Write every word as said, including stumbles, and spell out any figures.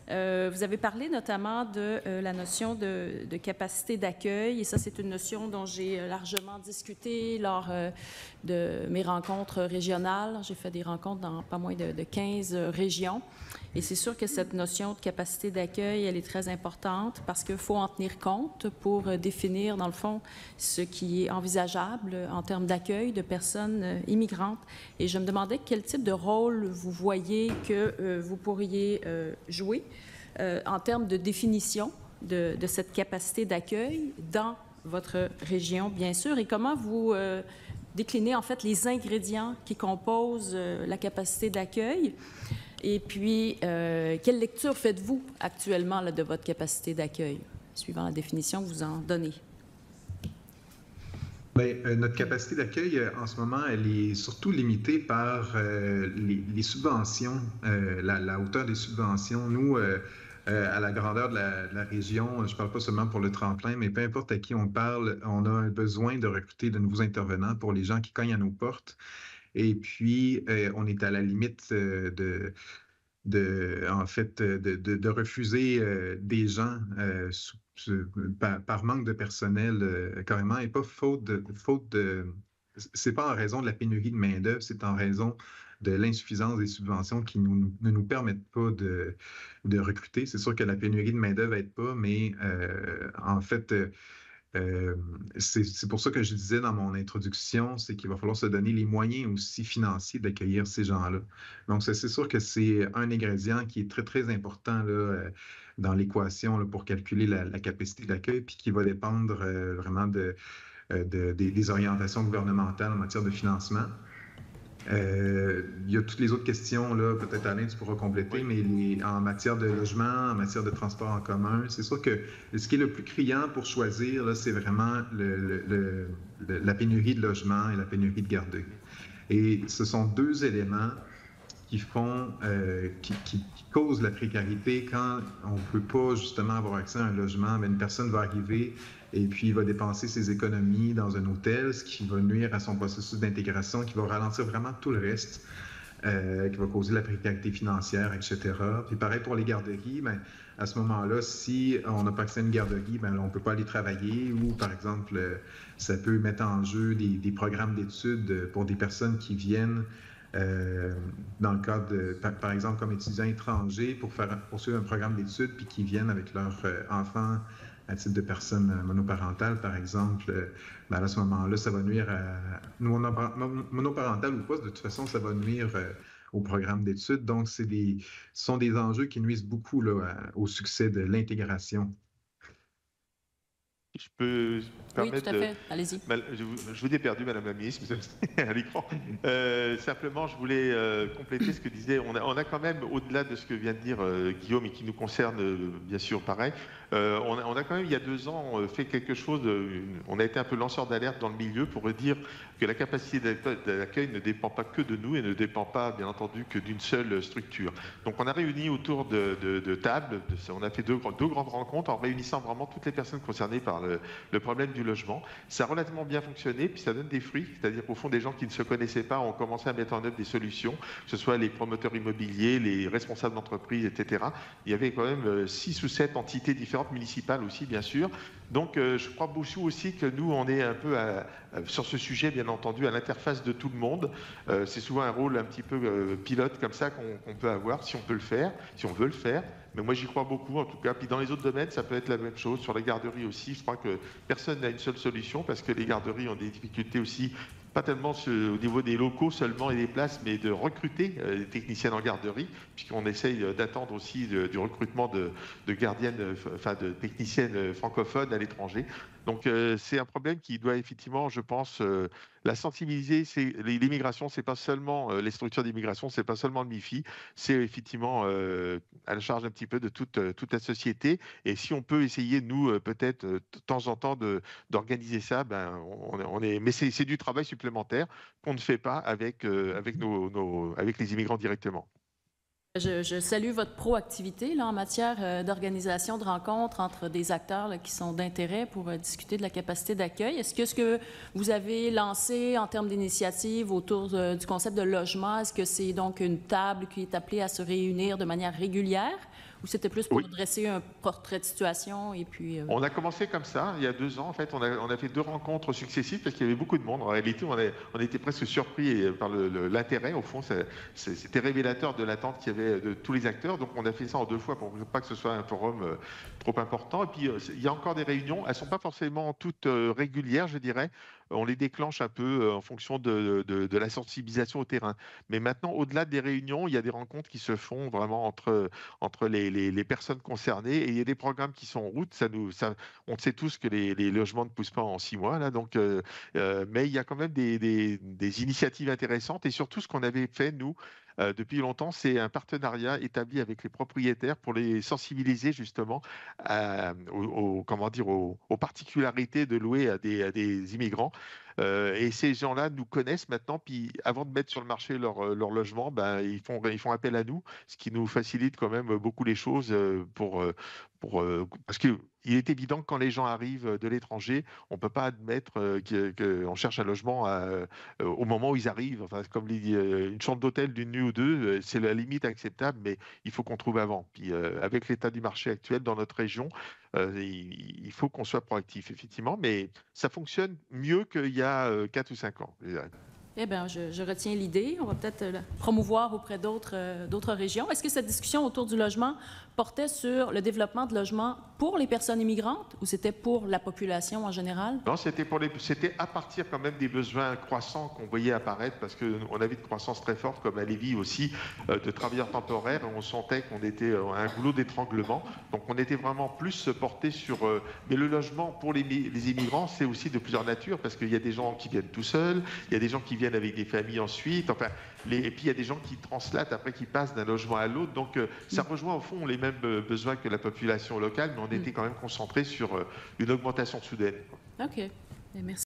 Euh, vous avez parlé notamment de euh, la notion de, de capacité d'accueil, et ça, c'est une notion dont j'ai largement discuté lors euh, de mes rencontres régionales. J'ai fait des rencontres dans pas moins de, de quinze régions, et c'est sûr que cette notion de capacité d'accueil, elle est très importante parce qu'il faut en tenir compte pour euh, définir, dans le fond, ce qui est envisageable en termes d'accueil de personnes euh, immigrantes. Et je me demandais quel type de rôle vous voyez que euh, vous pourriez euh, jouer Euh, en termes de définition de, de cette capacité d'accueil dans votre région, bien sûr, et comment vous euh, déclinez en fait les ingrédients qui composent euh, la capacité d'accueil. Et puis, euh, quelle lecture faites-vous actuellement là, de votre capacité d'accueil, suivant la définition que vous en donnez? Bien, euh, notre capacité d'accueil, euh, en ce moment, elle est surtout limitée par euh, les, les subventions, euh, la, la hauteur des subventions. Nous, euh, euh, à la grandeur de la, de la région, je ne parle pas seulement pour le tremplin, mais peu importe à qui on parle, on a un besoin de recruter de nouveaux intervenants pour les gens qui cognent à nos portes. Et puis, euh, on est à la limite euh, de... De, en fait, de, de, de refuser euh, des gens euh, sous, sous, par, par manque de personnel euh, carrément, et pas faute de, faute de... C'est pas en raison de la pénurie de main-d'œuvre, c'est en raison de l'insuffisance des subventions qui nous, ne nous permettent pas de, de recruter. C'est sûr que la pénurie de main-d'œuvre n'aide pas, mais euh, en fait... Euh, Euh, c'est pour ça que je disais dans mon introduction, c'est qu'il va falloir se donner les moyens aussi financiers d'accueillir ces gens-là. Donc, c'est sûr que c'est un ingrédient qui est très, très important là, euh, dans l'équation pour calculer la, la capacité d'accueil, puis qui va dépendre euh, vraiment de, euh, de, des, des orientations gouvernementales en matière de financement. Euh, il y a toutes les autres questions, là, peut-être Alain, tu pourras compléter, oui. mais les, en matière de logement, en matière de transport en commun, c'est sûr que ce qui est le plus criant pour choisir, c'est vraiment le, le, le, la pénurie de logement et la pénurie de garderie. Et ce sont deux éléments qui font, euh, qui, qui, qui causent la précarité quand on ne peut pas justement avoir accès à un logement. Bien, une personne va arriver et puis il va dépenser ses économies dans un hôtel, ce qui va nuire à son processus d'intégration, qui va ralentir vraiment tout le reste, euh, qui va causer la précarité financière, et cetera. Puis pareil pour les garderies, bien, à ce moment-là, si on n'a pas accès à une garderie, bien, on ne peut pas aller travailler ou, par exemple, ça peut mettre en jeu des, des programmes d'études pour des personnes qui viennent Euh, dans le cadre, de, par, par exemple, comme étudiants étrangers pour faire poursuivre un programme d'études puis qui viennent avec leurs euh, enfants à titre de personnes monoparentales, par exemple, euh, ben à ce moment-là, ça va nuire à... Monoparental ou pas, de toute façon, ça va nuire euh, au programme d'études. Donc, c'est des, ce sont des enjeux qui nuisent beaucoup là, à, au succès de l'intégration. Je peux oui, tout à fait. Allez-y. Je, je vous ai perdu, Madame la Ministre, à l'écran. Euh, simplement, je voulais euh, compléter ce que disait. On a, on a quand même, au-delà de ce que vient de dire euh, Guillaume et qui nous concerne, euh, bien sûr, pareil, euh, on, a, on a quand même, il y a deux ans, fait quelque chose. De, une, on a été un peu lanceur d'alerte dans le milieu pour dire que la capacité d'accueil ne dépend pas que de nous et ne dépend pas, bien entendu, que d'une seule structure. Donc, on a réuni autour de, de, de tables, de, on a fait deux, deux grandes rencontres en réunissant vraiment toutes les personnes concernées par le, le problème du logement. Ça a relativement bien fonctionné, puis ça donne des fruits, c'est-à-dire qu'au fond, des gens qui ne se connaissaient pas ont commencé à mettre en œuvre des solutions, que ce soit les promoteurs immobiliers, les responsables d'entreprise, et cetera. Il y avait quand même six ou sept entités différentes, municipales aussi, bien sûr. Donc, euh, je crois beaucoup aussi que nous, on est un peu à, à, sur ce sujet, bien entendu, à l'interface de tout le monde. Euh, c'est souvent un rôle un petit peu euh, pilote comme ça qu'on qu'on peut avoir, si on peut le faire, si on veut le faire. Mais moi, j'y crois beaucoup, en tout cas. Puis dans les autres domaines, ça peut être la même chose. Sur les garderies aussi, je crois que personne n'a une seule solution parce que les garderies ont des difficultés aussi, pas tellement au niveau des locaux seulement et des places, mais de recruter euh, des techniciennes en garderie, puisqu'on essaye d'attendre aussi de, du recrutement de, de gardiennes, enfin de techniciennes francophones à l'étranger. Donc euh, c'est un problème qui doit effectivement, je pense, euh, la sensibiliser. L'immigration, c'est pas seulement euh, les structures d'immigration, c'est pas seulement le M I F I, c'est effectivement euh, à la charge un petit peu de toute, euh, toute la société. Et si on peut essayer, nous, euh, peut-être de temps en temps, d'organiser ça, ben, on, on est. Mais c'est du travail supplémentaire qu'on ne fait pas avec, euh, avec, nos, nos, avec les immigrants directement. Je, je salue votre proactivité là, en matière euh, d'organisation de rencontres entre des acteurs là, qui sont d'intérêt pour euh, discuter de la capacité d'accueil. Est-ce que ce que vous avez lancé en termes d'initiative autour euh, du concept de logement, est-ce que c'est donc une table qui est appelée à se réunir de manière régulière ou c'était plus pour Oui. dresser un portrait de situation et puis... Euh... On a commencé comme ça, il y a deux ans, en fait, on a, on a fait deux rencontres successives parce qu'il y avait beaucoup de monde. En réalité, on, a, on était presque surpris par l'intérêt, au fond, c'était révélateur de l'attente qu'il y avait de tous les acteurs, donc on a fait ça en deux fois pour pas que ce soit un forum euh, trop important. Et puis, euh, il y a encore des réunions, elles ne sont pas forcément toutes euh, régulières, je dirais. On les déclenche un peu euh, en fonction de, de, de la sensibilisation au terrain. Mais maintenant, au-delà des réunions, il y a des rencontres qui se font vraiment entre, entre les, les, les personnes concernées et il y a des programmes qui sont en route. Ça nous, ça, on sait tous que les, les logements ne poussent pas en six mois, là, donc, euh, euh, mais il y a quand même des, des, des initiatives intéressantes et surtout ce qu'on avait fait, nous, Euh, depuis longtemps, c'est un partenariat établi avec les propriétaires pour les sensibiliser justement à, aux, aux, comment dire, aux, aux particularités de louer à des, à des immigrants. Euh, et ces gens-là nous connaissent maintenant, puis avant de mettre sur le marché leur, leur logement, ben, ils, font, ils font appel à nous, ce qui nous facilite quand même beaucoup les choses pour, pour, parce qu'il est évident que quand les gens arrivent de l'étranger, on ne peut pas admettre qu'on cherche un logement à, au moment où ils arrivent. Enfin, comme dit, une chambre d'hôtel d'une nuit ou deux, c'est la limite acceptable, mais il faut qu'on trouve avant. Puis avec l'état du marché actuel dans notre région, Euh, il, il faut qu'on soit proactif, effectivement, mais ça fonctionne mieux qu'il y a euh, quatre ou cinq ans. Eh bien, je, je retiens l'idée. On va peut-être la promouvoir auprès d'autres euh, d'autres régions. Est-ce que cette discussion autour du logement portait sur le développement de logements pour les personnes immigrantes ou c'était pour la population en général? Non, c'était pour les, c'était à partir quand même des besoins croissants qu'on voyait apparaître parce qu'on avait une croissance très forte, comme à Lévis aussi, euh, de travailleurs temporaires. On sentait qu'on était euh, à un goulot d'étranglement. Donc, on était vraiment plus porté sur... Euh, mais le logement pour les, les immigrants, c'est aussi de plusieurs natures parce qu'il y a des gens qui viennent tout seuls, il y a des gens qui viennent avec des familles ensuite, enfin, les, et puis il y a des gens qui translatent après, qui passent d'un logement à l'autre. Donc, euh, ça rejoint au fond les mêmes besoins que la population locale, mais on était quand même concentré sur euh, une augmentation soudaine. OK. Merci.